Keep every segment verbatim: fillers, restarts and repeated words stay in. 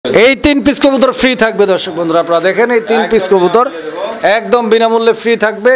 এই তিন পিস কবুতর ফ্রি থাকবে দর্শক বন্ধুরা, আপনারা দেখেন এই তিন পিস কবুতর একদম বিনামূল্যে ফ্রি থাকবে।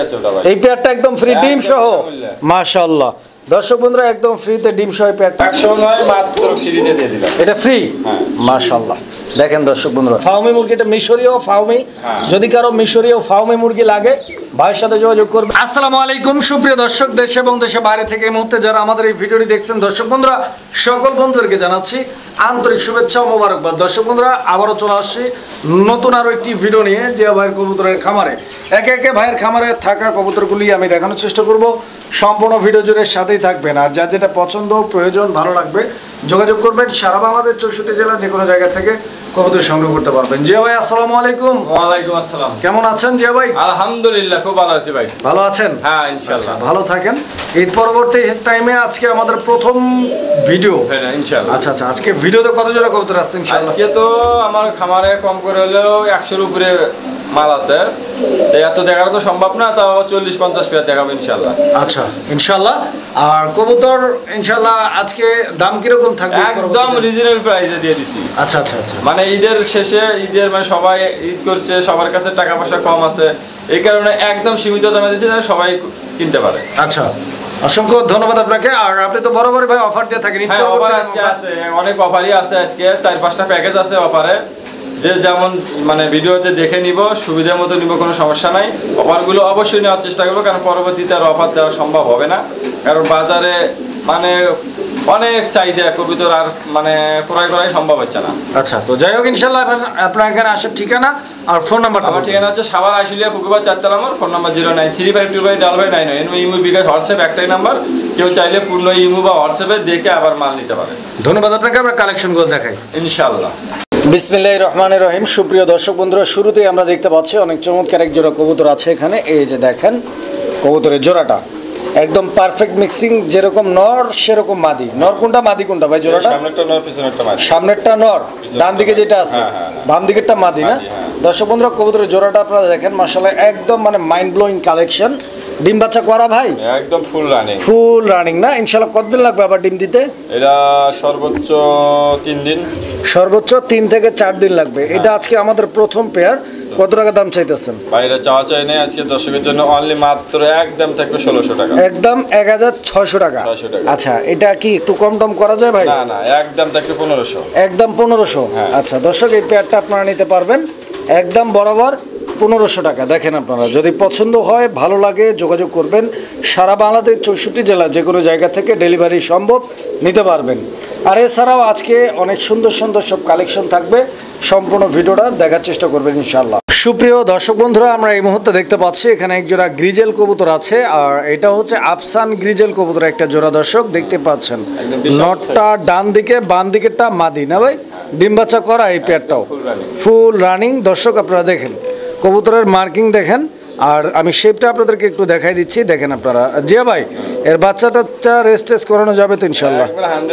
এই পেয়ারটা একদম ফ্রি ডিম সহ, মাশাআল্লাহ দর্শক বন্ধুরা একদম ফ্রিতে ডিম সহ পেয়ারটা মাত্র ফ্রিতে দিয়ে দিলাম। এটা ফ্রি, মাশাআল্লাহ। দেখেন দর্শক বন্ধুরা ফাউমি মুরগি, এটা মিশরীয় ফাউমি, যদি কারো মিশরীয় ফাউমি মুরগি লাগে ভাইয়ের সাথে যোগাযোগ করবে। আসসালামু আলাইকুম সুপ্রিয় দর্শক, দেশে এবং দেশের বাইরে থেকে এই মুহূর্তে যারা আমাদের এই ভিডিওটি দেখছেন দর্শক বন্ধুরা, সকল বন্ধুদেরকে জানাচ্ছি আন্তরিক শুভেচ্ছা ও মোবারকবাদ। দর্শক বন্ধুরা আবারও চলে আসছি নতুন আরও একটি ভিডিও নিয়ে, যে ভাইয়ের কবুতরের খামারে একে একে ভাইয়ের খামারে থাকা কবুতরগুলি আমি দেখানোর চেষ্টা করব। সম্পূর্ণ ভিডিও জুড়ে সাথেই থাকবেন, আর যার যেটা পছন্দ প্রয়োজন ভালো লাগবে যোগাযোগ করবেন। সারা বাংলাদেশ চৌষট্টি জেলা যে কোনো জায়গা থেকে কবুতর সংগ্রহ করতে পারবেন। জিয়া ভাই আসসালামু আলাইকুম। ওয়ালাইকুম আসসালাম। কেমন আছেন জিয়া ভাই? আলহামদুলিল্লাহ খুব ভালো আছি ভাই। ভালো আছেন? হ্যাঁ ইনশাআল্লাহ ভালো থাকেন। ঈদ পরবর্তী টাইমে আজকে আমাদের প্রথম ভিডিও। হ্যাঁ ইনশাআল্লাহ। আচ্ছা আচ্ছা, আজকে ভিডিওতে কত জোড়া কবুতর আছে ইনশাআল্লাহ? আজকে তো আমার খামারে কম করে হলেও একশোর উপরে মাল আছে, তো এত দেখানো তো সম্ভব না, তাও চল্লিশ পঞ্চাশ পেয়ার দেখাবো ইনশাআল্লাহ। আচ্ছা ইনশাআল্লাহ। আর কবুতর ইনশাআল্লাহ আজকে দাম কিরকম থাকবে? একদম রিজনেবল প্রাইসে দিয়ে দিছি। আচ্ছা আচ্ছা আচ্ছা, মানে ঈদের শেষে, ঈদের মানে সবাই ঈদ করছে, সবার কাছে টাকা পয়সা কম আছে, এই কারণে একদম সীমিত দামে দিচ্ছি যেন সবাই কিনতে পারে। আচ্ছা অসংখ্য ধন্যবাদ আপনাকে। আর আপনি তো বরাবরই ভাই অফার দিয়ে থাকেন। হ্যাঁ অফার আজকে আছে, অনেক অফারই আছে আজকে, চার পাঁচটা প্যাকেজ আছে অফারে, যে যেমন মানে ভিডিওতে দেখে নিব, সুবিধা মতো নিব, কোনো সমস্যা নাই। অফারগুলো অবশ্যই নেওয়ার চেষ্টা করবো, কারণ পরবর্তীতে আর অফার দেওয়া সম্ভব হবে না, কারণ বাজারে মানে অনেক চাহিদা কবুতর, আর মানে ক্রয় করাই সম্ভব হচ্ছে না। আচ্ছা তো যাই হোক ইনশাআল্লাহ আপনার এখানে আসার ঠিকানা আর ফোন নাম্বারটা। আমার ঠিকানা হচ্ছে সাভার আশুলিয়া পুকুরপাড় চারতলা, আমার phone number zero nine three five two five double five nine nine. Imo bKash WhatsApp একটাই নাম্বার, কেউ চাইলে পূর্ণ ইমু বা হোয়াটসঅ্যাপে দেখে আবার মাল নিতে পারে। ধন্যবাদ আপনাকে। আমরা কালেকশনগুলো দেখাই ইনশাআল্লাহ। বিসমিল্লাহির রহমানির রহিম। সুপ্রিয় দর্শক বন্ধুরা, শুরুতেই আমরা দেখতে পাচ্ছি অনেক চমৎকার এক জোড়া কবুতর আছে এখানে। এই যে দেখেন কবুতরের জোড়াটা একদম পারফেক্ট মিক্সিং, যেরকম নর সেরকম মাদি। নর কোনটা মাদি কোনটা ভাই জোড়াটা? সামনেরটা নর, পিছনেরটা মাদি। সামনেরটা নর, ডান দিকে যেটা আছে বাম দিকেরটা মাদি না? দর্শক বন্ধুরা কবুতরের জোড়াটা আপনারা দেখেন মাশাআল্লাহ একদম মানে মাইন্ড ব্লোয়িং কালেকশন। ডিম বাচ্চা করা ভাই? একদম ফুল রানিং। ফুল রানিং না? ইনশাআল্লাহ কতদিন লাগবে আবার ডিম দিতে? এটা সর্বোচ্চ তিন দিন। সর্বোচ্চ তিন থেকে চার দিন লাগবে। এটা আজকে আমাদের প্রথম পেয়ার। কত টাকা দাম চাইতেছেন? বাইরে চাওয়া চাই নেই, আজকে দর্শকের জন্য অনলি মাত্র একদম থাকবে ষোলোশো টাকা। একদম এক হাজার ছয়শো টাকা। ছয়শো টাকা। আচ্ছা এটা কি একটু কম টম করা যায় ভাই? না না একদম থাকবে পনেরোশো। একদম পনেরোশো। আচ্ছা দর্শক এই পেয়ারটা আপনারা নিতে পারবেন একদম বরাবর পনেরোশো টাকা। দেখেন আপনারা যদি পছন্দ হয় ভালো লাগে যোগাযোগ করবেন। সারা বাংলাদেশ চৌষট্টি জেলা যে কোনো জায়গা থেকে ডেলিভারি সম্ভব, নিতে পারবেন। আর এছাড়াও আজকে অনেক সুন্দর সুন্দর সব কালেকশন থাকবে, সম্পূর্ণ ভিডিওটা দেখার চেষ্টা করবেন ইনশাআল্লাহ। সুপ্রিয় দর্শক বন্ধুরা, আমরা এই মুহূর্তে দেখতে পাচ্ছি এখানে এক জোড়া গ্রিজেল কবুতর আছে, আর এটা হচ্ছে আফসান গ্রিজেল কবুতর একটা জোড়া। দর্শক দেখতে পাচ্ছেন নটটা ডান দিকে, বাম দিকেরটা মাদি না ভাই? ডিম বাচ্চা করা এই পেয়ারটাও ফুল রানিং। দর্শক আপনারা দেখেন কবুতরের মার্কিং দেখেন, আর আমি শেপটা আপনাদেরকে একটু দেখাই দিচ্ছি। দেখেন আপনারা জিয়া ভাই এর বাচ্চাটা রেস্ট টেস্ট করানো যাবে তো ইনশাল্লাহ?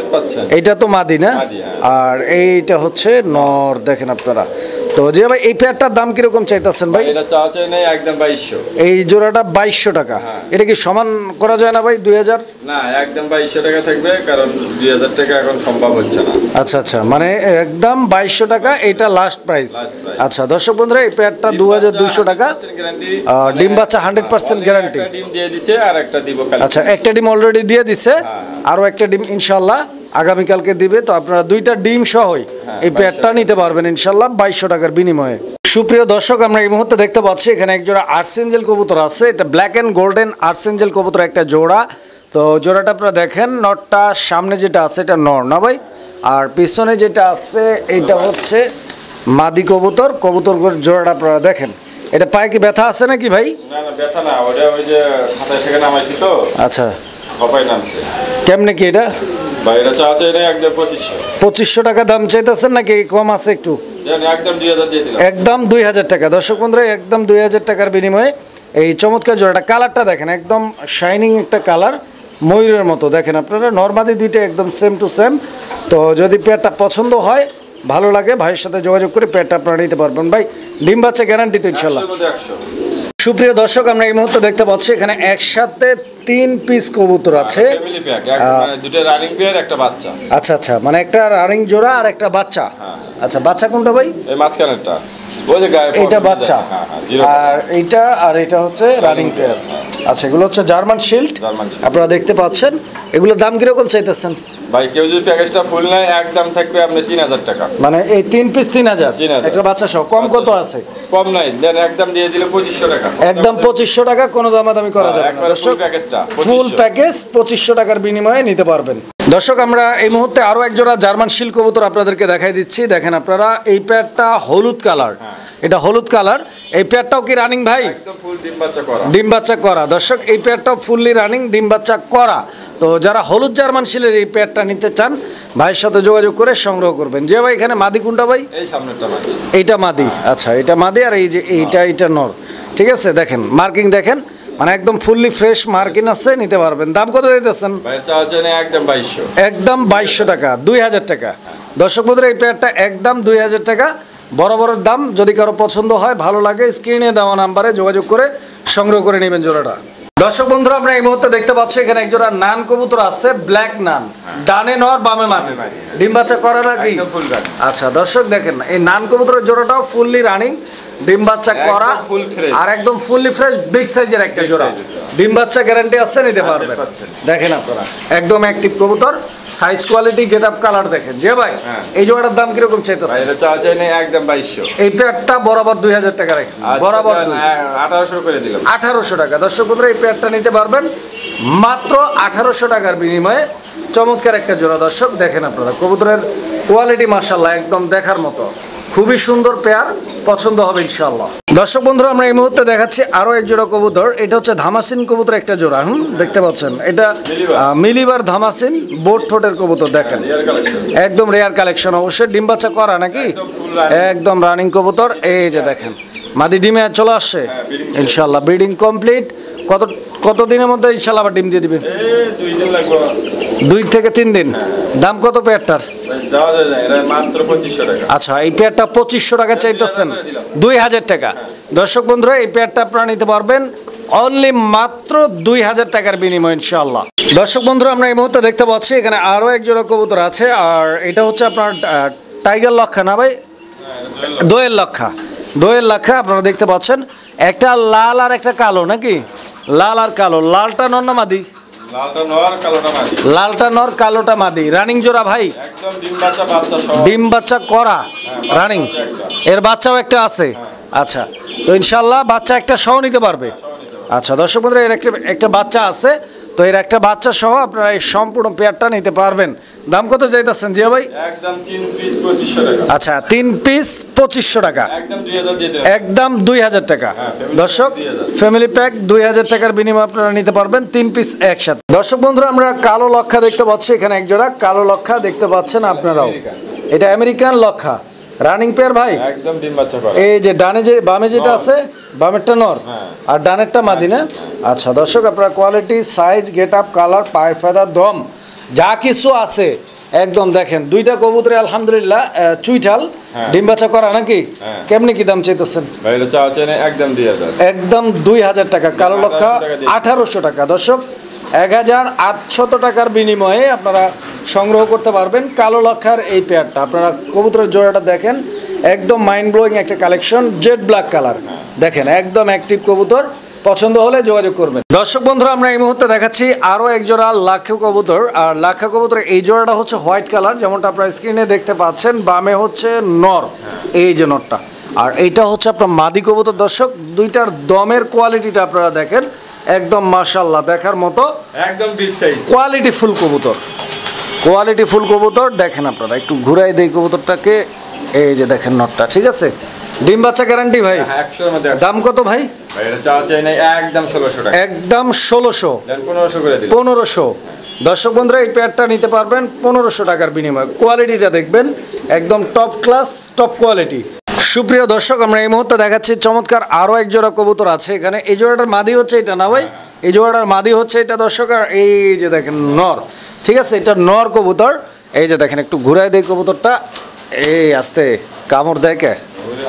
এইটা তো মাদি না, আর এইটা হচ্ছে নর। দেখেন আপনারা তো জিয়া ভাই এই পেয়ারটার দাম কিরকম চাইতেছেন ভাই? এটা চাওয়া চাই নেই, একদম বাইশশো। এই জোড়াটা বাইশশো টাকা। এটা কি সমান করা যায় না ভাই? দুই হাজার? না একদম বাইশশো টাকা থাকবে, কারণ দুই হাজার টাকা এখন সম্ভব হচ্ছে না। আচ্ছা আচ্ছা, মানে একদম বাইশশো টাকা এটা লাস্ট প্রাইস। আচ্ছা দর্শক বন্ধুরা এই পেয়ারটা দু হাজার দুইশো টাকা। ডিম বাচ্চা হান্ড্রেড পার্সেন্ট গ্যারান্টি। ডিম দিয়ে দিছে আর একটা দিব। আচ্ছা একটা ডিম অলরেডি দিয়ে দিছে, আরও একটা ডিম ইনশাল্লাহ আগামীকালকে দিবে। তো আপনারা দুইটা ডিম সহই এই পেয়ারটা নিতে পারবেন ইনশাল্লাহ বাইশশো টাকার বিনিময়ে। সুপ্রিয় দর্শক আমরা এই মুহূর্তে দেখতে পাচ্ছি এখানে এক জোড়া আর্সেঞ্জেল কবুতর আছে। এটা ব্ল্যাক অ্যান্ড গোল্ডেন আর্সেঞ্জেল কবুতর একটা জোড়া। তো জোড়াটা আপনারা দেখেন, নটটা সামনে যেটা আছে এটা নর না ভাই, আর পিছনে যেটা আছে এইটা হচ্ছে মাদি কবুতর। কবুতর জোড়াটা আপনারা দেখেন। এটা পায়ে কি ব্যথা আছে নাকি ভাই? না না ব্যথা না, ওটা ওই যে খাতা থেকে নামাইছি তো। আচ্ছা কপাই নামছে। কেমনে কি এটা? বাইরে চাওয়া চাই নেই, একদম পঁচিশশো। পঁচিশশো টাকা দাম চাইতেছেন নাকি কম আছে একটু? একদম দুই হাজার দিয়ে দিলাম। একদম দুই হাজার টাকা। দর্শক বন্ধুরা একদম দুই হাজার টাকার বিনিময়ে এই চমৎকার জোড়াটা। কালারটা দেখেন একদম শাইনিং একটা কালার, ময়ূরের মতো। দেখেন আপনারা নরমাদি দুইটা একদম সেম টু সেম। তো যদি পেয়ারটা পছন্দ হয় ভালো লাগে ভাইয়ের সাথে যোগাযোগ করে পেয়ারটা আপনারা নিতে পারবেন। ভাই ডিম বাচ্চা গ্যারান্টি তো ইনশাল্লাহ? সুপ্রিয় দর্শক, আমরা এই মুহূর্তে দেখতে পাচ্ছি এখানে একসাথে তিন পিস কবুতর আছে। ফ্যামিলি প্যাক, মানে দুটো রানিং পেয়ার একটা বাচ্চা। আচ্ছা আচ্ছা, মানে একটা রানিং জোড়া আর একটা বাচ্চা। আচ্ছা, বাচ্চা কোনটা ভাই? এই মাঝখানেরটা, ওই যে গায়ে এটা বাচ্চা, আর এইটা আর এটা হচ্ছে রানিং পেয়ার। আচ্ছা, এগুলো হচ্ছে জার্মান শিল্ড, আপনারা দেখতে পাচ্ছেন। এগুলোর দাম কিরকম চাইতেছেন ভাই? কেউ যদি প্যাকেজটা ফুল নেয় একদম থাকবে আপনি তিন হাজার টাকা। মানে এই তিন পিস তিন হাজার, একটা বাচ্চা সহ। কম কত আছে? কম নাই, দেন একদম দিয়ে দিলে পঁচিশশো টাকা। একদম পঁচিশশো টাকা, কোনো দামাদামি করা যাবে না দর্শক। ফুল প্যাকেজ পঁচিশশো টাকার বিনিময়ে নিতে পারবেন। দর্শক, আমরা এই মুহূর্তে আরো এক জোড়া জার্মান শিল কবুতর আপনাদেরকে দেখাই দিচ্ছি। দেখেন আপনারা, এই পেয়ারটা হলুদ কালার, এটা হলুদ কালার। এই পেয়ারটাও কি রানিং ভাই? একদম ফুল ডিম বাচ্চা করা, ডিম বাচ্চা করা। দর্শক, এই পেয়ারটাও ফুললি রানিং, ডিম বাচ্চা করা। তো যারা হলুদ জার্মান শিলের এই পেয়ারটা নিতে চান, ভাইয়ের সাথে যোগাযোগ করে সংগ্রহ করবেন। যে ভাই, এখানে মাদি কোনটা ভাই? এই সামনেরটা মাদি। এইটা মাদি। আচ্ছা, এটা মাদি, আর এই যে এইটা এইটা নর। ঠিক আছে, দেখেন মার্কিং দেখেন, মানে একদম ফুললি ফ্রেশ মার্কিং আছে, নিতে পারবেন। দাম কত দিতেছেন? একদম বাইশশো। একদম বাইশশো টাকা, দুই হাজার টাকা। দর্শক বন্ধুরা, এই পেয়ারটা একদম দুই হাজার টাকা। বরাবরের দাম। যদি কারো পছন্দ হয়, ভালো লাগে, স্ক্রিনে দেওয়া নাম্বারে যোগাযোগ করে সংগ্রহ করে নেবেন জোড়াটা। দর্শক বন্ধুরা, আমরা এই মুহূর্তে দেখতে পাচ্ছি এখানে এক জোড়া নান কবুতর আছে, ব্ল্যাক নান। ডানে নর, বামে মাদি। ডিম বাচ্চা করা নাকি? আচ্ছা দর্শক, দেখেন এই নান কবুতরের জোড়াটাও ফুললি রানিং, ডিম বাচ্চা করা, আর একদম ফুললি ফ্রেশ বিগ সাইজের একটা জোড়া। ডিম বাচ্চা গ্যারান্টি আছে, নিতে পারবেন। দেখেন আপনারা, একদম অ্যাক্টিভ কবুতর, size quality get up colour দেখেন। যে ভাই, এই জোড়াটার দাম কিরকম চাইতেছে? একদম বাইশশো। এই পেয়ারটা বরাবর দুই হাজার টাকা রাখেন, বরাবর আঠারোশো করে দিলাম। আঠারোশো টাকা। দর্শক বন্ধুরা, এই পেয়ারটা নিতে পারবেন মাত্র আঠারোশো টাকার বিনিময়ে। চমৎকার একটা জোড়া। দর্শক দেখেন আপনারা, কবুতরের কোয়ালিটি মাশাআল্লাহ একদম দেখার মতো, খুবই সুন্দর পেয়ার, পছন্দ হবে ইনশাআল্লাহ। দর্শক বন্ধুরা, আমরা এই মুহূর্তে দেখাচ্ছি আরো এক জোড়া কবুতর। এটা হচ্ছে ধামাসিন কবুতর একটা জোড়া। হুম, দেখতে পাচ্ছেন, এটা মিলিবার ধামাসিন বোট ঠোঁটের কবুতর। দেখেন একদম রেয়ার কালেকশন, অবশ্যই ডিম বাচ্চা করা নাকি? একদম রানিং কবুতর। এই যে দেখেন, মাদি ডিমে চলে আসছে ইনশাআল্লাহ, ব্রিডিং কমপ্লিট। কত কত দিনের মধ্যে ইনশাআল্লাহ আবার ডিম দিয়ে দিবেন? দুই থেকে তিন দিন। দাম কত পেয়ারটার? আচ্ছা, এই পেয়ারটা পঁচিশশো টাকা চাইতেছেন, দুই হাজার টাকা। দর্শক বন্ধুরা, এই পেয়ারটা আপনারা নিতে পারবেন অনলি মাত্র দুই হাজার টাকার বিনিময় ইনশাআল্লাহ। দর্শক বন্ধুরা, আমরা এই মুহূর্তে দেখতে পাচ্ছি এখানে আরো এক জোড়া কবুতর আছে, আর এটা হচ্ছে আপনার টাইগার লক্ষা না ভাই? দোয়েল লক্ষা, দোয়েল লক্ষা আপনারা দেখতে পাচ্ছেন। একটা লাল আর একটা কালো নাকি? লাল আর কালো। লালটা নর না মাদি? লালটা নর, কালোটা মাদি। রানিং জোড়া ভাই? ডিম বাচ্চা করা রানিং। এর বাচ্চাও একটা আছে। আচ্ছা, তো ইনশাল্লাহ বাচ্চা একটা সহ নিতে পারবে। আচ্ছা দর্শক বন্ধুরা, এর একটা একটা বাচ্চা আছে, তো এর একটা বাচ্চা সহ আপনারা এই সম্পূর্ণ পেয়ারটা নিতে পারবেন। দাম কত চাইতেছেন জিয়া ভাই? একদম তিন পিস পঁচিশশো টাকা। আচ্ছা, তিন পিস পঁচিশশো টাকা, একদম দুই হাজার টাকা। দর্শক, ফ্যামিলি প্যাক দুই হাজার টাকার বিনিময়ে আপনারা নিতে পারবেন তিন পিস একসাথে। দর্শক বন্ধুরা, আমরা কালো লক্ষা দেখতে পাচ্ছি এখানে এক জোড়া কালো লক্ষা দেখতে পাচ্ছেন আপনারাও। এটা আমেরিকান লক্ষা, রানিং পেয়ার ভাই। একদম ডিম বাচ্চা করা। এই যে ডানে যে বামে যেটা আছে, বামেরটা নর আর ডানেরটা মাদি না? আচ্ছা দর্শক, আপনারা quality, size, get up, colour, পায়ের ফেদা, দম যা কিছু আছে একদম দেখেন। দুইটা কবুতরে আলহামদুলিল্লাহ চুইঠাল, ডিম বাচ্চা করা নাকি? কেমনি কি দাম চাইতেছেন? একদম দুই হাজার, একদম দুই হাজার টাকা। কালো লক্ষা আঠারোশো টাকা। দর্শক, এক হাজার আটশত টাকার বিনিময়ে আপনারা সংগ্রহ করতে পারবেন কালো লক্ষার এই পেয়ারটা। আপনারা কবুতরের জোড়াটা দেখেন, একদম মাইন্ড ব্লোয়িং একটা কালেকশন, জেড ব্ল্যাক কালার। দেখেন একদম অ্যাক্টিভ কবুতর, পছন্দ হলে যোগাযোগ করবেন। দর্শক বন্ধুরা, আমরা এই মুহূর্তে দেখাচ্ছি আরো এক জোড়া লাক্ষা কবুতর। আর লাক্ষা কবুতরের এই জোড়াটা হচ্ছে হোয়াইট কালার, যেমনটা আপনারা স্ক্রিনে দেখতে পাচ্ছেন। বামে হচ্ছে নর, এই যে নরটা, আর এইটা হচ্ছে আপনার মাদি কবুতর। দর্শক, দুইটার দমের কোয়ালিটিটা আপনারা দেখেন, একদম মাশাআল্লাহ দেখার মতো, একদম বিগ সাইজ, কোয়ালিটি ফুল কবুতর, কোয়ালিটি ফুল কবুতর। দেখেন আপনারা, একটু ঘুরাই দেই কবুতরটাকে। এই যে দেখেন নটটা, ঠিক আছে? ডিম বাচ্চা গ্যারান্টি ভাই। দাম কত ভাই? একদম ষোলোশো টাকা, একদম ষোলোশো, পনেরোশো। দর্শক বন্ধুরা, এই পেয়ারটা নিতে পারবেন পনেরোশো টাকার বিনিময়ে। কোয়ালিটিটা দেখবেন, একদম টপ ক্লাস, টপ কোয়ালিটি। সুপ্রিয় দর্শক, আমরা এই মুহূর্তে দেখাচ্ছি চমৎকার আরো এক জোড়া কবুতর আছে এখানে। এই জোড়াটার মাদি হচ্ছে এটা না ভাই? এই জোড়াটার মাদি হচ্ছে এটা দর্শক। আর এই যে দেখেন নর, ঠিক আছে? এটা নর কবুতর। এই যে দেখেন, একটু ঘুরাই দেয় কবুতরটা। এই আস্তে কামড় দেখে,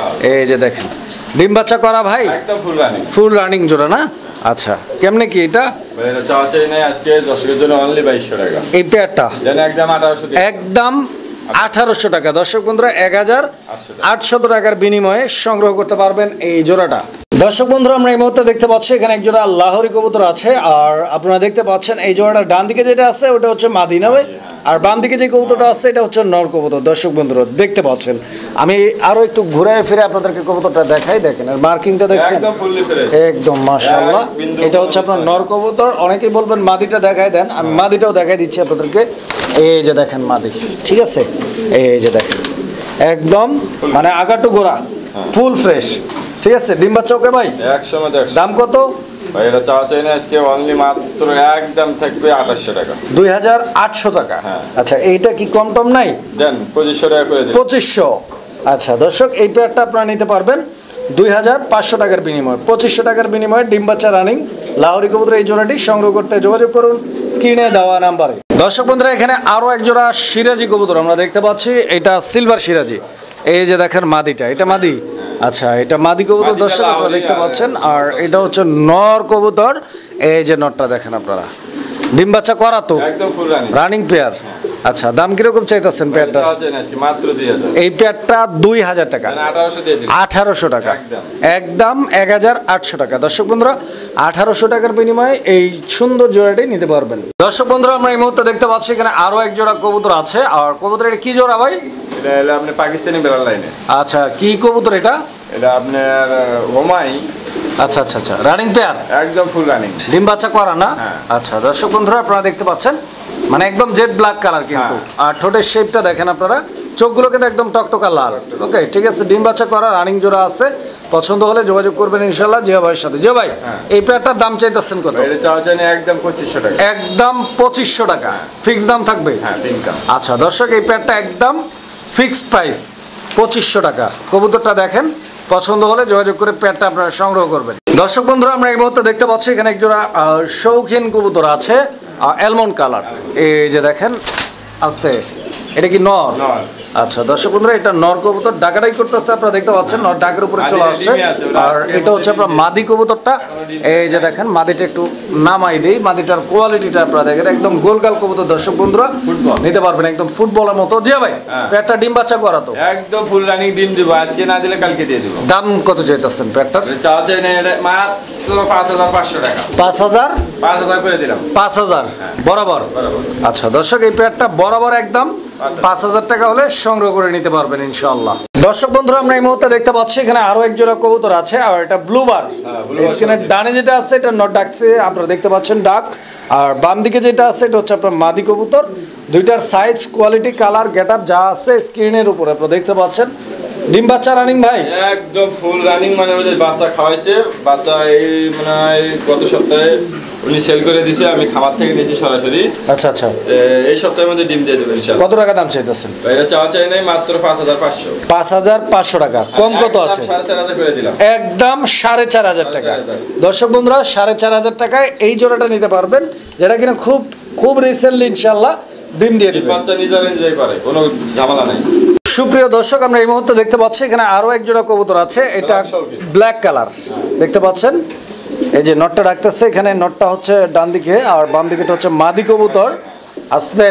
এই যে দেখেন ডিম বাচ্চা করা ভাই, একদম ফুল রানিং। ফুল রানিং জোড়া না? আচ্ছা কেমনে কি এটা? ভাই এটা চাওয়া চাই নাই আজকে দর্শকের জন্য অনলি বাইশশো টাকা। এই পেয়ারটা জানি একদম আঠারোশো টাকা। একদম আঠারোশো টাকা। দর্শক বন্ধুরা এক হাজার আটশত টাকার বিনিময়ে সংগ্রহ করতে পারবেন এই জোড়াটা। দর্শক বন্ধুরা আমরা এই মুহূর্তে দেখতে পাচ্ছি এখানে এক জোড়া লাহোরি কবুতর আছে, আর আপনারা দেখতে পাচ্ছেন এই জোড়াটার ডান দিকে যেটা আছে ওটা হচ্ছে মাদি না ভাই, আর বাম দিকে যে কবুতরটা আছে এটা হচ্ছে নর কবুতর। দর্শক বন্ধুরা দেখতে পাচ্ছেন, আমি আরো একটু ঘুরে ফিরে আপনাদেরকে কবুতরটা দেখাই, দেখেন আর মার্কিংটা দেখছেন একদম ফুললি ফ্রেশ, একদম মাশাআল্লাহ। এটা হচ্ছে আপনার নর কবুতর। অনেকেই বলবেন মাদিটা দেখাই দেন, আমি মাদিটাও দেখাই দিচ্ছি আপনাদেরকে। এই যে দেখেন মাদি, ঠিক আছে, এই যে দেখেন একদম মানে আগাটু গোড়া ফুল ফ্রেশ, ঠিক আছে। ডিম বাচ্চা ওকে ভাই? একশো মধ্যে একশো। দাম কত ভাই এটা চাওয়া চাই না আজকে অনলি মাত্র একদম থাকবে আঠাশশো টাকা। দুই হাজার আটশো টাকা। আচ্ছা এইটা কি কম টম নাই? দেন পঁচিশশো টাকা করে দিন। পঁচিশশো। আচ্ছা দর্শক এই পেয়ারটা আপনারা নিতে পারবেন দুই হাজার পাঁচশো টাকার বিনিময়ে, পঁচিশশো টাকার বিনিময়ে ডিম বাচ্চা রানিং লাহোরি কবুতর এই জোড়াটি সংগ্রহ করতে যোগাযোগ করুন স্ক্রিনে দেওয়া নাম্বারে। দর্শক বন্ধুরা এখানে আরও এক জোড়া সিরাজি কবুতর আমরা দেখতে পাচ্ছি, এটা সিলভার সিরাজি। এই যে দেখেন মাদিটা, এটা মাদি। আচ্ছা এটা মাদি কবুতর দর্শক আপনারা দেখতে পাচ্ছেন, আর এটা হচ্ছে নর কবুতর। এই যে নরটা দেখেন আপনারা, ডিম বাচ্চা করা তো একদম ফুল রানিং, রানিং পেয়ার। আচ্ছা দাম কিরকম চাইতেছেন পেয়ারটা? মাত্র দুই হাজার। এই পেয়ারটা দুই হাজার টাকা, আঠারোশো দিয়ে দিন। আঠারোশো টাকা, একদম এক হাজার আটশো টাকা। দর্শক বন্ধুরা আঠারোশো টাকার বিনিময়ে এই সুন্দর জোড়াটি নিতে পারবেন। দর্শক বন্ধুরা আমরা এই মুহূর্তে দেখতে পাচ্ছি এখানে আরো এক জোড়া কবুতর আছে, আর কবুতর এটা কি জোড়া ভাই? এটা হলো আপনি পাকিস্তানি বেলার লাইনে। আচ্ছা কি কবুতর এটা? এটা আপনার ওমাই। আচ্ছা আচ্ছা আচ্ছা রানিং পেয়ার, একদম ফুল রানিং, ডিম বাচ্চা করা না? আচ্ছা দর্শক বন্ধুরা আপনারা দেখতে পাচ্ছেন মানে একদম জেড ব্ল্যাক কালার, কিন্তু আর ঠোঁটের শেপটা দেখেন আপনারা, চোখগুলো কিন্তু একদম টকটকা লাল। ওকে ঠিক আছে, ডিম বাচ্চা করা রানিং জোড়া আছে, পছন্দ হলে যোগাযোগ করবেন ইনশাআল্লাহ জিয়া ভাইয়ের সাথে। জিয়া ভাই এই পেয়ারটার দাম চাইতেছেন কত? এটা চাওয়া চাই না একদম পঁচিশশো টাকা। একদম পঁচিশশো টাকা ফিক্স দাম থাকবে? হ্যাঁ তিনটা। আচ্ছা দর্শক এই পেয়ারটা একদম ফিক্সড প্রাইস পঁচিশশো টাকা। কবুতরটা দেখেন, পছন্দ হলে যোগাযোগ করে পেয়ারটা আপনারা সংগ্রহ করবেন। দর্শক বন্ধুরা আমরা এই মুহূর্তে দেখতে পাচ্ছি এখানে একজোড়া শৌখিন কবুতর আছে, অ্যালমন্ড কালার। এই যে দেখেন আস্তে, এটা কি নর? আচ্ছা দর্শক বন্ধুরা এটা নর কবুতর, ডাকাটাই করতেছে আপনারা দেখতে পাচ্ছেন, নর ডাকের উপরে চলে আসছে। আর এটা হচ্ছে আপনার মাদি কবুতরটা। এই যে দেখেন মাদিটা একটু নামাই দেই, মাদিটার কোয়ালিটিটা আপনারা দেখেন একদম গোলগাল কবুতর। দর্শক বন্ধুরা নিতে পারবেন একদম ফুটবলের মতো। জিয়া ভাই পেয়ারটা ডিম বাচ্চা করা তো? একদম ফুল রানিং, ডিম দিব আজকে না দিলে কালকে দিয়ে দিব। দাম কত চাইতেছেন পেয়ারটার? চাওয়া চাই না এটা মাত্র পাঁচ হাজার পাঁচশো টাকা। পাঁচ হাজার? পাঁচ হাজার করে দিলাম। পাঁচ হাজার বরাবর? আচ্ছা দর্শক এই পেয়ারটা বরাবর একদম পাঁচ হাজার টাকা হলে সংগ্রহ করে নিতে পারবেন ইনশাআল্লাহ। দর্শক বন্ধুরা আমরা এই মুহূর্তে দেখতে পাচ্ছি এখানে আরো এক জোড়া কবুতর আছে, আর এটা ব্লুবার। স্ক্রিনের ডানে যেটা আছে এটা নট ডাকছে আপনারা দেখতে পাচ্ছেন ডাক, আর বাম দিকে যেটা আছে এটা হচ্ছে আপনার মাদি কবুতর। দুইটার size quality colour get up যা আছে স্ক্রিনের উপরে আপনারা দেখতে পাচ্ছেন। ডিম বাচ্চা রানিং ভাই? একদম ফুল রানিং, মানে ওই যে বাচ্চা খাওয়াইছে, বাচ্চা এই মানে গত সপ্তাহে উনি সেল করে দিয়েছে, আমি খাবার থেকে নিয়েছি সরাসরি। আচ্ছা আচ্ছা এই সপ্তাহের মধ্যে ডিম দিয়ে দেবেন ইনশাআল্লাহ। কত টাকা দাম চাইতেছেন? এটা চাওয়া চাই নাই মাত্র পাঁচ হাজার পাঁচশো। পাঁচ হাজার পাঁচশো টাকা কম কত আছে? সাড়ে চার হাজার করে দিলাম, একদম সাড়ে চার হাজার টাকা। দর্শক বন্ধুরা সাড়ে চার হাজার টাকায় এই জোড়াটা নিতে পারবেন, যেটা কিনা খুব খুব রিসেন্টলি ইনশাআল্লাহ ডিম দিয়ে দিবে। বাচ্চা নিজের এনজয় করে, কোনো ঝামেলা নাই। সুপ্রিয় দর্শক আমরা এই মুহূর্তে দেখতে পাচ্ছি এখানে আরো এক জোড়া কবুতর আছে, এটা ব্ল্যাক কালার দেখতে পাচ্ছেন। এই যে নটটা ডাকতেছে, এখানে নটটা হচ্ছে ডান দিকে আর বাম দিকেটা হচ্ছে মাদি কবুতর। আস্তে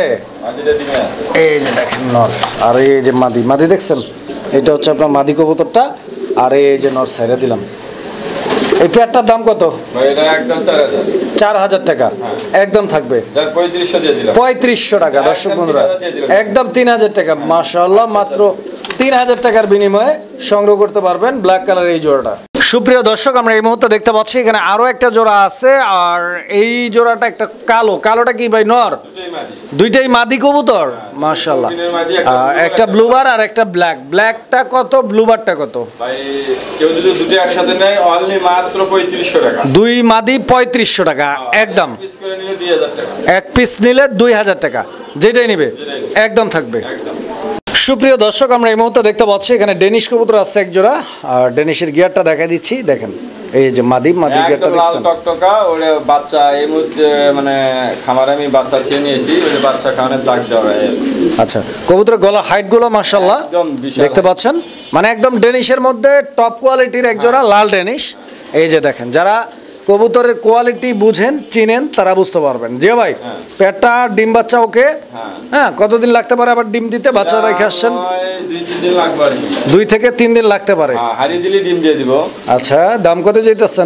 এই যে দেখেন নট, আর এই যে মাদি, মাদি দেখছেন এটা হচ্ছে আপনার মাদি কবুতরটা, আর এই যে নট সাইডে দিলাম। এই পেয়ারটার দাম কত? এটা একদম চার হাজার। চার হাজার টাকা একদম থাকবে, পঁয়ত্রিশশো দিয়ে দিলাম। পঁয়ত্রিশশো টাকা দর্শক বন্ধুরা একদম তিন হাজার টাকা। মাশাআল্লাহ মাত্র তিন হাজার টাকার বিনিময়ে সংগ্রহ করতে পারবেন ব্ল্যাক কালার এই জোড়াটা। সুপ্রিয় দর্শক আমরা এই মুহূর্তে দেখতে পাচ্ছি এখানে আরো একটা জোড়া আছে, আর এই জোড়াটা একটা কালো, কালোটা কি ভাই নর? দুইটাই মাদি কবুতর মাশাআল্লাহ, একটা ব্লুবার আর একটা ব্ল্যাক। ব্ল্যাকটা কত, ব্লুবারটা কত? ভাই কেউ যদি দুটো একসাথে নেয় অনলি মাত্র পঁয়ত্রিশশো টাকা। দুই মাদি পঁয়ত্রিশশো টাকা একদম, পিস করে নিলে দুই হাজার টাকা। এক পিস নিলে দুই হাজার টাকা, যেটাই নিবে একদম থাকবে। সুপ্রিয় দর্শক আমরা এই মুহূর্তে দেখতে পাচ্ছি এখানে ডেনিশ কবুতর আছে এক জোড়া, আর ডেনিশের গিয়ারটা দেখাই দিচ্ছি দেখেন। এই যে মাদি, মাদি গিয়ারটা দেখছেন টকটকা, ওরে বাচ্চা এই মুহূর্তে মানে খামারে আমি বাচ্চা খেয়ে নিয়েছি, ওই বাচ্চা খাওয়ানোর দাগ দেওয়া হয়েছে। আচ্ছা কবুতরের গলা হাইট গুলো মাশাআল্লাহ একদম বিশাল দেখতে পাচ্ছেন, মানে একদম ডেনিশের মধ্যে টপ কোয়ালিটির এক জোড়া লাল ডেনিশ। এই যে দেখেন, যারা কবুতরের কোয়ালিটি বুঝেন চিনেন তারা বুঝতে পারবেন। যে ভাই পেটটা ডিম বাচ্চা ওকে, হ্যাঁ কতদিন লাগতে পারে আবার ডিম দিতে? বাচ্চা রেখে আসছেন দুই থেকে তিন দিন লাগতে পারে। হারিয়ে দিলে ডিম দিয়ে দিব। আচ্ছা, দাম কত চাইতেছেন?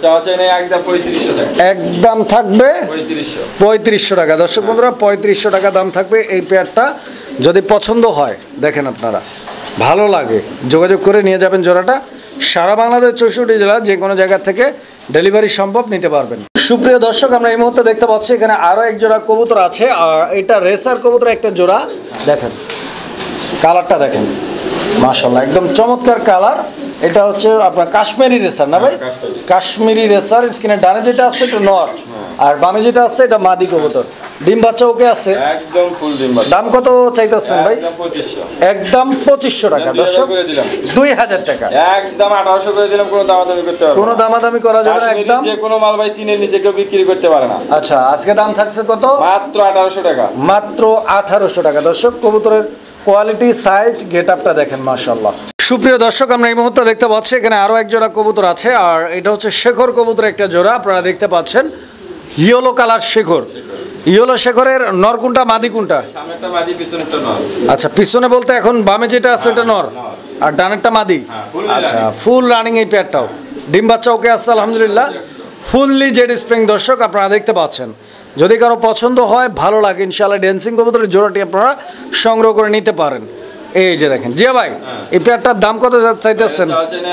একদম থাকবে পঁয়ত্রিশশো টাকা। দর্শক বন্ধুরা, পঁয়ত্রিশশো টাকা দাম থাকবে এই পেয়ারটা। যদি পছন্দ হয় দেখেন আপনারা, ভালো লাগে যোগাযোগ করে নিয়ে যাবেন জোড়াটা। সারা বাংলাদেশ চৌষট্টি জেলা যে কোনো জায়গা থেকে ডেলিভারি সম্ভব, নিতে পারবেন। সুপ্রিয় দর্শক, আমরা এই মুহূর্তে দেখতে পাচ্ছি এখানে আরও এক জোড়া কবুতর আছে। আর এটা রেসার কবুতর একটা জোড়া। দেখেন কালারটা দেখেন, মাশাআল্লাহ একদম চমৎকার কালার। এটা হচ্ছে আপনার কাশ্মীরি রেসার না ভাই? কাশ্মীরি রেসার। স্কিনের ডানে যেটা আছে এটা নর, আর বামে যেটা আছে এটা মাদি কবুতর। ডিম বাচ্চা ওকে আছে, একদম ফুল ডিম বাচ্চা। দাম কত চাইতেছেন ভাই? একদম পঁচিশশো টাকা। দর্শক দুই হাজার টাকা, একদম আঠারোশো করে দিলাম। কোনো দামাদামি করতে পারবে না, কোনো দামাদামি করা যাবে না। একদম যে কোনো মাল ভাই তিনের নিচে কেউ বিক্রি করতে পারে না। আচ্ছা, আজকে দাম থাকছে কত? মাত্র আঠারোশো টাকা। মাত্র আঠারোশো টাকা। দর্শক কবুতরের কোয়ালিটি, সাইজ, গেট আপটা দেখেন, মাশাআল্লাহ। সুপ্রিয় দর্শক, আমরা এই মুহূর্তে দেখতে পাচ্ছি এখানে আরও এক জোড়া কবুতর আছে। আর এটা হচ্ছে শেখর কবুতর একটা জোড়া। আপনারা দেখতে পাচ্ছেন ইয়েলো কালার শেখর। ইয়েলো শেখরের নর কোনটা মাদি কোনটা? সামনেরটা মাদি, পিছনেরটা নর। আচ্ছা, পিছনে বলতে এখন বামে যেটা আছে এটা নর, আর ডানেরটা মাদি। আচ্ছা, ফুল রানিং এই পেয়ারটাও। ডিম বাচ্চা ওকে আছে আলহামদুলিল্লাহ, ফুললি জেড স্প্রিং। দর্শক আপনারা দেখতে পাচ্ছেন, যদি কারো পছন্দ হয়, ভালো লাগে, ইনশাআল্লাহ ড্যান্সিং কবুতরের জোড়াটি আপনারা সংগ্রহ করে নিতে পারেন। এই যে দেখেন জিয়া ভাই, এই পেয়ারটার দাম কত চাইতেছেন?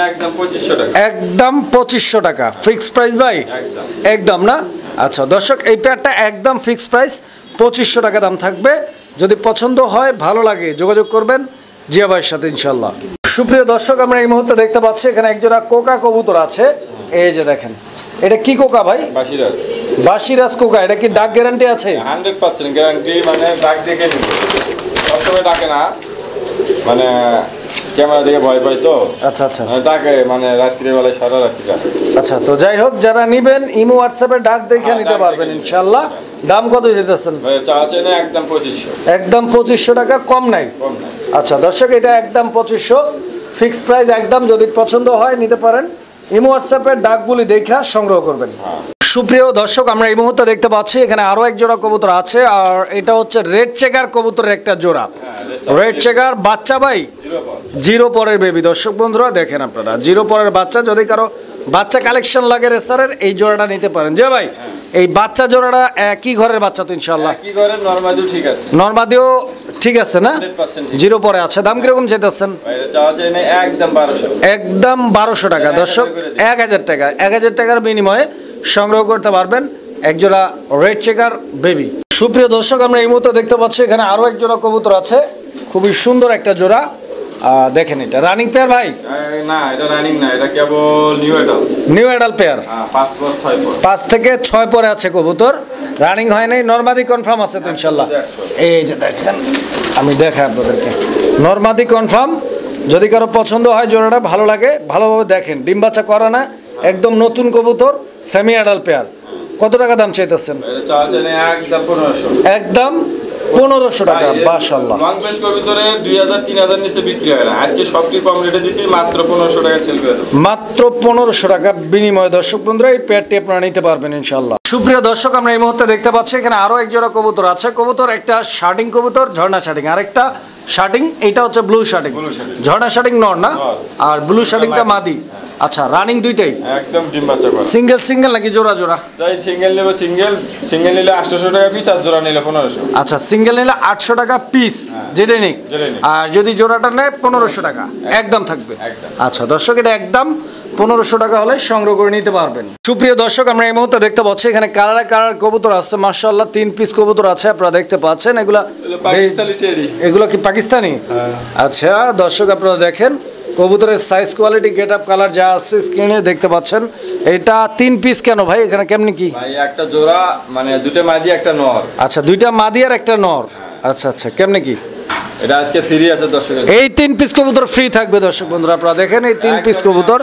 একদম পঁচিশশো টাকা ফিক্স প্রাইস ভাই, একদম না? আচ্ছা দর্শক, এই পেয়ারটা একদম ফিক্স প্রাইস পঁচিশশো টাকা দাম থাকবে। যদি পছন্দ হয়, ভালো লাগে, যোগাযোগ করবেন জিয়া ভাইয়ের সাথে ইনশাল্লাহ। সুপ্রিয় দর্শক, আমরা এই মুহূর্তে দেখতে পাচ্ছি এখানে একজোড়া কোকা কবুতর আছে। এই যে দেখেন, এটা কি কোকা ভাই? বাসিরাজ। বাসিরাজ কোকা। এটা কি ডাক গ্যারান্টি আছে? Hundred percent guarantee. মানে ডাক দেখে নিব, সবসময় ডাকে না, মানে ক্যামেরা দেখে ভয় পাই তো। আচ্ছা আচ্ছা, ডাকে মানে রাত্রিবেলায়, সারা রাত্রি ডাকে। আচ্ছা, তো যাই হোক, যারা নিবেন ইমো হোয়াটসঅ্যাপে ডাক দেখে নিতে পারবেন ইনশাল্লাহ। দাম কত যেতেছেন? একদম পঁচিশশো। একদম পঁচিশশো টাকা, কম নাই? কম নাই। আচ্ছা দর্শক, এটা একদম পঁচিশশো ফিক্স প্রাইস একদম। যদি পছন্দ হয় নিতে পারেন, ইমো হোয়াটসঅ্যাপের ডাকগুলি দেখা সংগ্রহ করবেন। সুপ্রিয় দর্শক, আমরা এই মুহূর্তে দেখতে পাচ্ছি এখানে আরও এক জোড়া কবুতর আছে। আর এটা হচ্ছে রেড চেকার কবুতরের একটা জোড়া। রেড চেকার বাচ্চা ভাই, জিরো পরের বেবি। দর্শক বন্ধুরা দেখেন আপনারা, জিরো পরের বাচ্চা। যদি কারো বাচ্চা কালেকশন লাগে রেসারের, এই জোড়াটা নিতে পারেন। যে ভাই, এই বাচ্চা জোড়াটা কি ঘরের বাচ্চা তো ইনশাআল্লাহ? কি ঘরের, নরমাদিও ঠিক আছে। নরমাদিও ঠিক আছে না? জিরো পরে আছে। দাম কিরকম চাইতেছেন? একদম বারোশো। একদম বারোশো টাকা। দর্শক এক হাজার টাকা, এক হাজার টাকার বিনিময়ে সংগ্রহ করতে পারবেন একজোড়া রেড চেকার বেবি। সুপ্রিয় দর্শক, আমরা এই মুহূর্তে দেখতে পাচ্ছি এখানে আরও এক জোড়া কবুতর আছে, খুবই সুন্দর একটা জোড়া। দেখেন, এটা রানিং পেয়ার ভাই? না, এটা রানিং না, এটা কেবল new adult. New adult pair, পাঁচ পর ছয় পর, পাঁচ থেকে ছয় পরে আছে কবুতর, রানিং হয় নাই। নরমাদি কনফার্ম আছে তো ইনশাল্লাহ? এই যে দেখেন, আমি দেখাই আপনাদেরকে, নরমাদি কনফার্ম। যদি কারো পছন্দ হয়, জোড়াটা ভালো লাগে, ভালোভাবে দেখেন। ডিম বাচ্চা করা না, একদম নতুন কবুতর, সেমি অ্যাডাল্ট পেয়ার। কত টাকা দাম চাইতেছেন? একদম পনেরোশো টাকা। মাশাআল্লাহ, লং পেজ কবুতরে দুই হাজার তিন হাজার নিচে বিক্রি হয় না। আজকে সবটি কম রেটে দিছি, মাত্র পনেরোশো টাকা সেল করে দেব। মাত্র পনেরোশো টাকা বিনিময়ে দর্শক বন্ধুরা এই পেয়ারটি আপনারা নিতে পারবেন ইনশাআল্লাহ। সুপ্রিয় দর্শক, আমরা এই মুহূর্তে দেখতে পাচ্ছি এখানে আরো এক জোড়া কবুতর আছে। কবুতর একটা শার্টিং কবুতর, ঝর্ণা শার্টিং, আরেকটা শার্টিং, এটা হচ্ছে ব্লু শার্টিং। ঝর্ণা শার্টিং নর না, আর ব্লু শার্টিংটা মাদি। আচ্ছা, রানিং দুইটাই একদম ডিম বাচ্চা করে। সিঙ্গেল সিঙ্গেল নাকি জোড়া জোড়া? তাই সিঙ্গেল নেব, সিঙ্গেল সিঙ্গেল নিলে আটশো টাকা পিস, আর জোড়া নিলে পনেরোশো। আচ্ছা, সিঙ্গেল নিলে আটশো টাকা পিস, যেটা নিক, আর যদি জোড়াটা নেয় পনেরোশো টাকা একদম থাকবে। আচ্ছা দর্শক, এটা একদম পনেরোশো টাকা হলে সংগ্রহ করে নিতে পারবেন। সুপ্রিয় দর্শক, আমরা এই মুহূর্তে দেখতে পাচ্ছি এখানে কালার কালার কবুতর আছে মাশাআল্লাহ, তিন পিস কবুতর আছে আপনারা দেখতে পাচ্ছেন। এগুলা পাকিস্তানি টেডি। এগুলো কি পাকিস্তানি? আচ্ছা দর্শক, আপনারা দেখেন কবুতরের size, quality, get up, colour যা আছে স্ক্রিনে দেখতে পাচ্ছেন। এটা তিন পিস কেন ভাই? এখানে কেমনি কি ভাই? একটা জোড়া, মানে দুটো মাদি একটা নর। আচ্ছা, দুইটা মাদি আর একটা নর। আচ্ছা আচ্ছা, কেমনে কি? এটা আজকে ফ্রি আছে দর্শক। এই তিন পিস কবুতর ফ্রি থাকবে দর্শক বন্ধুরা, আপনারা দেখেন এই তিন পিস কবুতর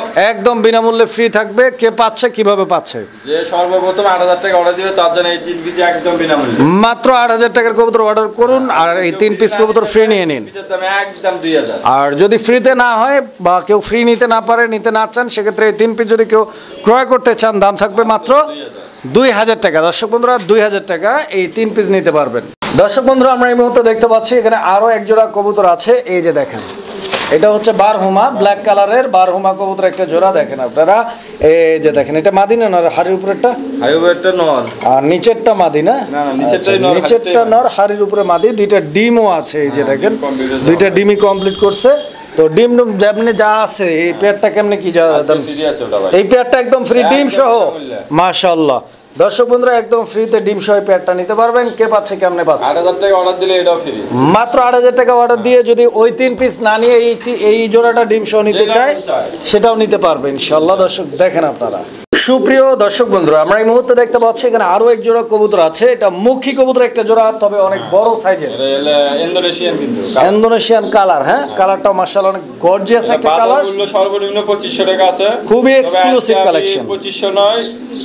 একদম বিনামূল্যে ফ্রি থাকবে। কে পাচ্ছে কিভাবে পাচ্ছে? যে সর্বপ্রথম আট হাজার টাকা অর্ডার দিবে তার জন্য এই তিন পিস একদম বিনামূল্যে মাত্র আট হাজার টাকার কবুতর অর্ডার করুন আর এই তিন পিস কবুতর ফ্রি নিয়ে নিন। পিসের দাম একদম দুই হাজার। আর যদি ফ্রিতে না হয় বা কেউ ফ্রি নিতে না পারে, নিতে না চান, সেক্ষেত্রে এই তিন পিস যদি কেউ ক্রয় করতে চান দাম থাকবে মাত্র দুই হাজার টাকা। দর্শক বন্ধুরা দুই হাজার টাকা এই তিন পিস নিতে পারবেন। দর্শক বন্ধুরা আমরা এই মুহূর্তে দেখতে পাচ্ছি এখানে আরো এক জোড়া কবুতর আছে। এই যে দেখেন, এটা হচ্ছে বারহুমা, ব্ল্যাক কালারের বারহুমা কবুতর একটা জোড়া। দেখেন আপনারা, এই যে দেখেন, এটা মাদি না নর? হাড়ির উপরেরটা হাড়ির উপরেরটা নর আর নিচেরটা মাদি না? না না, নিচেরটাই নর, নিচেরটা নর, হাড়ির উপরে মাদি। দুইটা ডিমও আছে, এই যে দেখেন দুইটা ডিমই কমপ্লিট করছে। তো ডিম যেমনি যা আছে, এই পেয়ারটা কেমনে কি যা দাম? এই পেয়ারটা একদম ফ্রি ডিম সহ, মাশাআল্লাহ। দর্শক বন্ধুরা একদম ফ্রিতে ডিম সহ পেয়ারটা নিতে পারবেন। কে পাচ্ছে কেমনে পাচ্ছে? আট হাজার টাকা অর্ডার দিলে এটাও ফ্রি। মাত্র আট হাজার টাকা অর্ডার দিয়ে যদি ওই তিন পিস না নিয়ে এই এই জোড়াটা ডিম সহ নিতে চায় সেটাও নিতে পারবে ইনশাআল্লাহ। দর্শক দেখেন আপনারা, সুপ্রিয় দর্শক বন্ধুরা আমরা এই মুহূর্তে দেখতে পাচ্ছি এখানে আরো এক জোড়া কবুতর আছে। এটা মুখী কবুতর একটা জোড়া, তবে অনেক বড় সাইজের, ইন্দোনেশিয়ান কিন্তু ইন্দোনেশিয়ান কালার। হ্যাঁ, কালারটাও মাশাআল্লাহ অনেক গর্জিয়াস একটা কালার। মূল্য সর্বনিম্ন পঁচিশশো টাকা আছে, খুবই এক্সক্লুসিভ কালেকশন। পঁচিশশো নয়,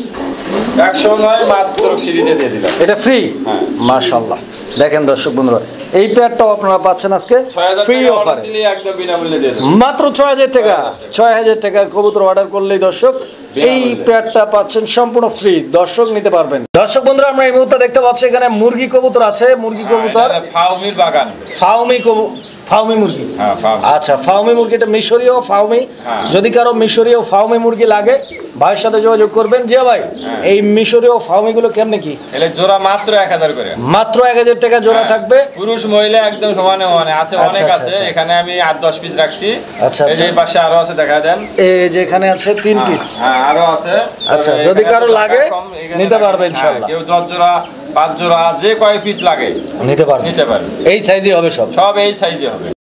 একশো নয়, মাত্র ফ্রিতে দিয়ে দিলাম। এটা ফ্রি, মাশাআল্লাহ। দেখেন দর্শক বন্ধুরা এই পেয়ারটাও আপনারা পাচ্ছেন আজকে ফ্রি অফারে, একদম বিনামূল্যে দিয়ে দেব। মাত্র ছয় হাজার টাকা। ছয় হাজার টাকার কবুতর অর্ডার করলেই দর্শক এই পেয়ারটা পাচ্ছেন সম্পূর্ণ ফ্রি। দর্শক নিতে পারবেন। দর্শক বন্ধুরা আমরা এই মুহূর্তে দেখতে পাচ্ছি এখানে মুরগি কবুতর আছে। মুরগি কবুতর ফাউমির বাগান, ফাউমি কবু ফাউমি মুরগি। আচ্ছা, ফাউমি মুরগিটা মিশরীয় ফাউমি। যদি কারো মিশরীয় ফাউমি মুরগি লাগে ভাইয়ের সাথে যোগাযোগ করবেন। যে ভাই এই মিশরীয় ফাউমি গুলো কেমনে কি? এলে জোড়া মাত্র এক হাজার করে, মাত্র এক হাজার টাকা জোড়া থাকবে। পুরুষ মহিলা একদম সমানে সমানে আছে, অনেক আছে। এখানে আমি আট দশ পিস রাখছি। আচ্ছা, এই যে পাশে আরো আছে, দেখা দেন। এই যে এখানে আছে তিন পিস। হ্যাঁ আরো আছে। আচ্ছা, যদি কারো লাগে নিতে পারবে ইনশাআল্লাহ। কেউ দশ জোড়া পাঁচ জোড়া যে কয় পিস লাগে নিতে পারবে, নিতে পারবে। এই সাইজই হবে সব, সব এই সাইজে হবে।